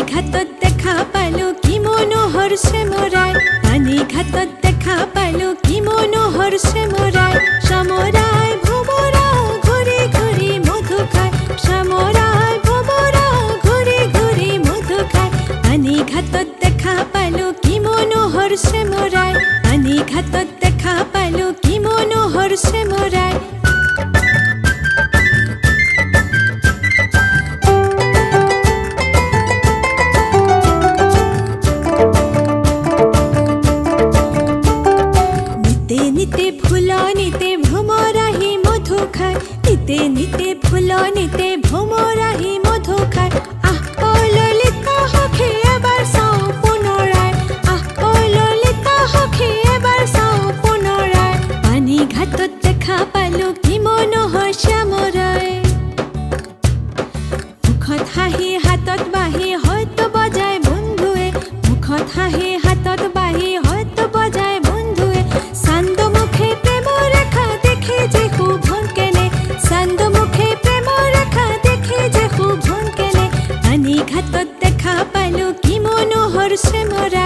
ঘাটত দেখা পালো কি মনোহৰ শ্যামৰাই পানী ঘাটত দেখা পালো কি মনোহৰ শ্যামৰাই শ্যামৰাই ভোমৰা ঘূৰি ঘূৰি মধু খায় শ্যামৰাই ভোমৰা ঘূৰি ঘূৰি মধু খায় পানী ঘাটত দেখা পালো কি মনোহৰ শ্যামৰাই পানী ঘাটত দেখা পালো কি মনোহৰ শ্যামৰাই নিতে ফুলনিতে ভ্ৰমৰাহি মধু খায় নিতে নিতে ফুলনিতে ভ্ৰমৰাহি মধু খায় আহ ঐ ললিতা সখী এবাৰ চাওঁ পুনৰাই আহ ঐ ললিতা সখী এবাৰ চাওঁ পুনৰাই পানী ঘাটত দেখা পালো কি মনোহৰ শ্যামৰাই মুখত হাঁহি হাতত বাঁহী হয়তো বজাই বন্ধুৱে মুখত হাঁহি হাতত বাঁহী হয়তো বজাই বন্ধুৱে চান্দমুখে প্ৰেমৰ ৰেখা দেখি যে শোভন কেনে চান্দমুখে প্ৰেমৰ ৰেখা দেখি যে শোভন কেনে পানী ঘাটত দেখা পালো কি মনোহৰ শ্যামৰাই